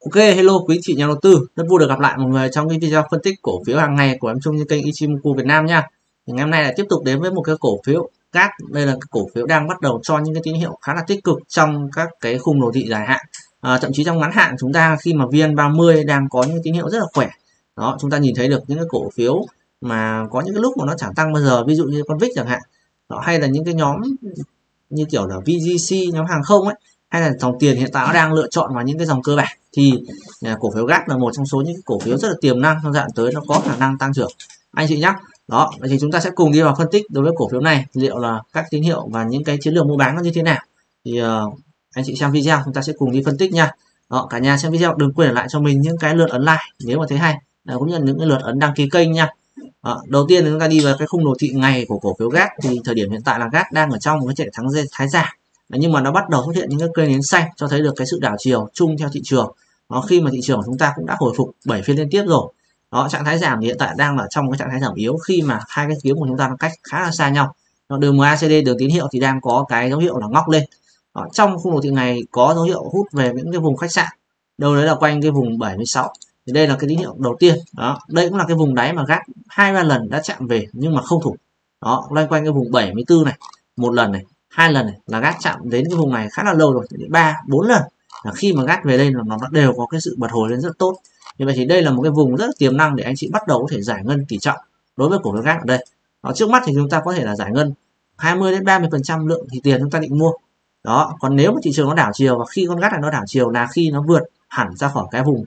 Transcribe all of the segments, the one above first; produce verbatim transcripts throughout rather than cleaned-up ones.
Ok, hello quý chị nhà đầu tư, rất vui được gặp lại mọi người trong cái video phân tích cổ phiếu hàng ngày của em Trung trên kênh Ichimoku Việt Nam nha. Thì ngày hôm nay là tiếp tục đến với một cái cổ phiếu giát. Đây là cái cổ phiếu đang bắt đầu cho những cái tín hiệu khá là tích cực trong các cái khung đồ thị dài hạn. À, thậm chí trong ngắn hạn chúng ta khi mà vê en ba mươi đang có những tín hiệu rất là khỏe. Đó, chúng ta nhìn thấy được những cái cổ phiếu mà có những cái lúc mà nó chẳng tăng bao giờ, ví dụ như con vê i xê chẳng hạn. Đó, hay là những cái nhóm như kiểu là vê giê xê, nhóm hàng không ấy, hay là dòng tiền hiện tại nó đang lựa chọn vào những cái dòng cơ bản, thì cổ phiếu giát là một trong số những cổ phiếu rất là tiềm năng trong giai đoạn tới, nó có khả năng tăng trưởng anh chị nhé. Đó, vậy thì chúng ta sẽ cùng đi vào phân tích đối với cổ phiếu này, liệu là các tín hiệu và những cái chiến lược mua bán nó như thế nào. Thì uh, anh chị xem video chúng ta sẽ cùng đi phân tích nha. Đó, cả nhà xem video đừng quên để lại cho mình những cái lượt ấn like nếu mà thấy hay, à, cũng như những cái lượt ấn đăng ký kênh nha. Đó, đầu tiên thì chúng ta đi vào cái khung đồ thị ngày của cổ phiếu giát. Thì thời điểm hiện tại là giát đang ở trong một cái chạy thắng thái giả, nhưng mà nó bắt đầu xuất hiện những cái cây nến xanh cho thấy được cái sự đảo chiều chung theo thị trường. Đó, khi mà thị trường của chúng ta cũng đã hồi phục bảy phiên liên tiếp rồi. Đó, trạng thái giảm thì hiện tại đang ở trong cái trạng thái giảm yếu, khi mà hai cái kiếm của chúng ta nó cách khá là xa nhau. Đó, đường em a xê đê, đường tín hiệu thì đang có cái dấu hiệu là ngóc lên. Đó, trong khung đồ thị ngày có dấu hiệu hút về những cái vùng khách sạn, đâu đấy là quanh cái vùng bảy mươi sáu. Thì đây là cái tín hiệu đầu tiên. Đó, đây cũng là cái vùng đáy mà giát hai ba lần đã chạm về nhưng mà không thủ. Đó, loanh quanh cái vùng bảy mươi tư này, một lần này, hai lần này là giát chạm đến cái vùng này khá là lâu rồi, ba bốn lần là khi mà giát về đây là nó đều có cái sự bật hồi lên rất tốt. Như vậy thì đây là một cái vùng rất là tiềm năng để anh chị bắt đầu có thể giải ngân tỷ trọng đối với cổ phiếu giát ở đây. Đó, trước mắt thì chúng ta có thể là giải ngân hai mươi đến ba mươi phần trăm lượng thì tiền chúng ta định mua. Đó, còn nếu mà thị trường nó đảo chiều, và khi con giát này nó đảo chiều là khi nó vượt hẳn ra khỏi cái vùng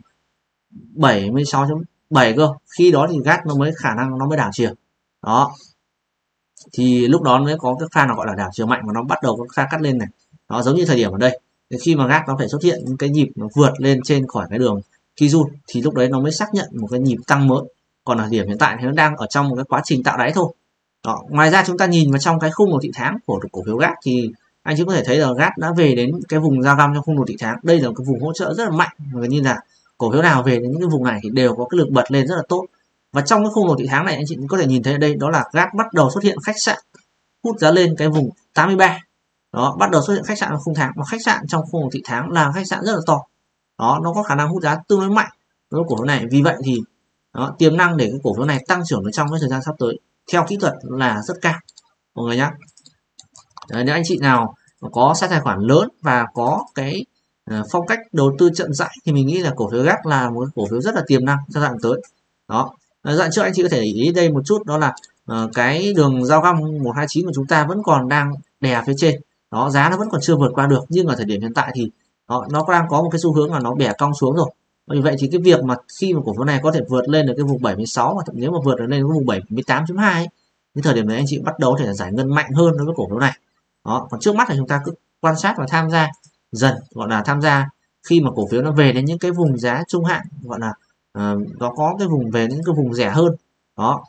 bảy mươi sáu chấm bảy cơ, khi đó thì giát nó mới khả năng nó mới đảo chiều. Đó, thì lúc đó mới có cái pha nào gọi là đảo chiều mạnh và nó bắt đầu có pha cắt lên này. Nó giống như thời điểm ở đây, thì khi mà giát nó phải xuất hiện những cái nhịp nó vượt lên trên khỏi cái đường Kijun thì lúc đấy nó mới xác nhận một cái nhịp tăng mới. Còn ở điểm hiện tại thì nó đang ở trong một cái quá trình tạo đáy thôi. Đó, ngoài ra chúng ta nhìn vào trong cái khung đồ thị tháng của cổ phiếu giát thì anh chị có thể thấy là giát đã về đến cái vùng giao găm trong khung đồ thị tháng. Đây là cái vùng hỗ trợ rất là mạnh, gần như là cổ phiếu nào về đến những cái vùng này thì đều có cái lực bật lên rất là tốt. Và trong cái khung đồ thị tháng này anh chị có thể nhìn thấy ở đây, đó là giát bắt đầu xuất hiện khách sạn hút giá lên cái vùng tám mươi ba. Đó, bắt đầu xuất hiện khách sạn trong khung tháng, và khách sạn trong khung đồ thị tháng là khách sạn rất là to. Đó, nó có khả năng hút giá tương đối mạnh đối với cổ phiếu này. Vì vậy thì đó, tiềm năng để cái cổ phiếu này tăng trưởng trong cái thời gian sắp tới theo kỹ thuật là rất cao mọi người nhé. Đấy, nếu anh chị nào có size tài khoản lớn và có cái uh, phong cách đầu tư chậm rãi thì mình nghĩ là cổ phiếu giát là một cái cổ phiếu rất là tiềm năng giai đoạn tới. Đó, giai đoạn trước anh chị có thể để ý đây một chút, đó là uh, cái đường giao găm một hai chín của chúng ta vẫn còn đang đè phía trên. Đó, giá nó vẫn còn chưa vượt qua được, nhưng ở thời điểm hiện tại thì đó, nó đang có một cái xu hướng là nó bẻ cong xuống rồi. Vì vậy thì cái việc mà khi mà cổ phiếu này có thể vượt lên được cái vùng bảy mươi sáu, và thậm nếu mà vượt lên cái vùng bảy mươi tám chấm hai, cái thời điểm đấy anh chị bắt đầu có thể giải ngân mạnh hơn đối với cổ phiếu này. Đó, còn trước mắt là chúng ta cứ quan sát và tham gia dần, gọi là tham gia khi mà cổ phiếu nó về đến những cái vùng giá trung hạn, gọi là uh, nó có cái vùng về những cái vùng rẻ hơn. Đó,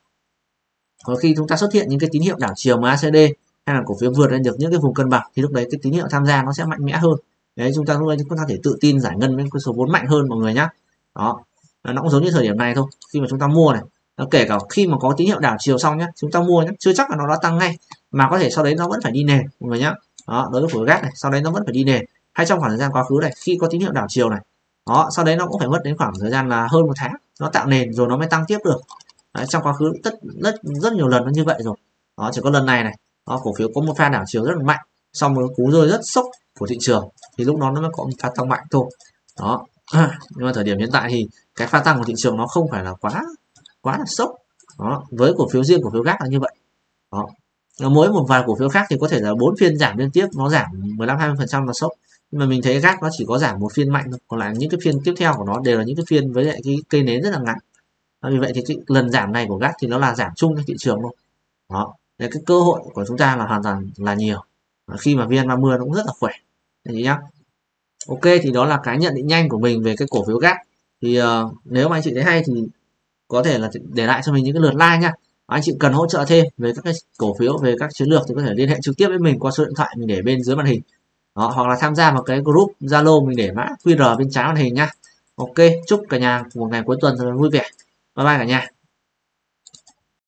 còn khi chúng ta xuất hiện những cái tín hiệu đảo chiều em a xê đê hay là cổ phiếu vượt lên được những cái vùng cân bằng thì lúc đấy cái tín hiệu tham gia nó sẽ mạnh mẽ hơn. Đấy, chúng ta lúc đấy chúng ta thể tự tin giải ngân với cái số vốn mạnh hơn mọi người nhé. Đó, nó cũng giống như thời điểm này thôi, khi mà chúng ta mua này, nó kể cả khi mà có tín hiệu đảo chiều xong nhé, chúng ta mua nhé, chưa chắc là nó đã tăng ngay, mà có thể sau đấy nó vẫn phải đi nền mọi người nhé. Đó, đối với cổ phiếu giát này, sau đấy nó vẫn phải đi nền, hay trong khoảng thời gian quá khứ này khi có tín hiệu đảo chiều này, đó, sau đấy nó cũng phải mất đến khoảng thời gian là hơn một tháng nó tạo nền rồi nó mới tăng tiếp được. Đấy, trong quá khứ tất rất rất nhiều lần nó như vậy rồi. Đó, chỉ có lần này này, đó, cổ phiếu có một pha đảo chiều rất là mạnh, xong rồi cú rơi rất sốc của thị trường thì lúc đó nó mới có một pha tăng mạnh thôi. Đó, nhưng mà thời điểm hiện tại thì cái pha tăng của thị trường nó không phải là quá quá là sốc. Đó, với cổ phiếu riêng cổ phiếu giát là như vậy. Đó, mỗi một vài cổ phiếu khác thì có thể là bốn phiên giảm liên tiếp nó giảm mười lăm hai mươi phần trăm là sốc, nhưng mà mình thấy giát nó chỉ có giảm một phiên mạnh thôi, còn lại những cái phiên tiếp theo của nó đều là những cái phiên với lại cái cây nến rất là ngắn. Vì vậy thì cái lần giảm này của giát thì nó là giảm chung cho thị trường thôi. Đó, cái cơ hội của chúng ta là hoàn toàn là nhiều khi mà vê en ba mươi nó cũng rất là khỏe đấy nhá. Ok, thì đó là cái nhận định nhanh của mình về cái cổ phiếu giát. Thì uh, nếu mà anh chị thấy hay thì có thể là để lại cho mình những cái lượt like nha. Anh chị cần hỗ trợ thêm về các cái cổ phiếu, về các chiến lược thì có thể liên hệ trực tiếp với mình qua số điện thoại mình để bên dưới màn hình. Đó, hoặc là tham gia vào cái group Zalo mình để mã quy rờ bên trái màn hình nhá. Ok, chúc cả nhà một ngày cuối tuần thật vui vẻ. Bye bye cả nhà.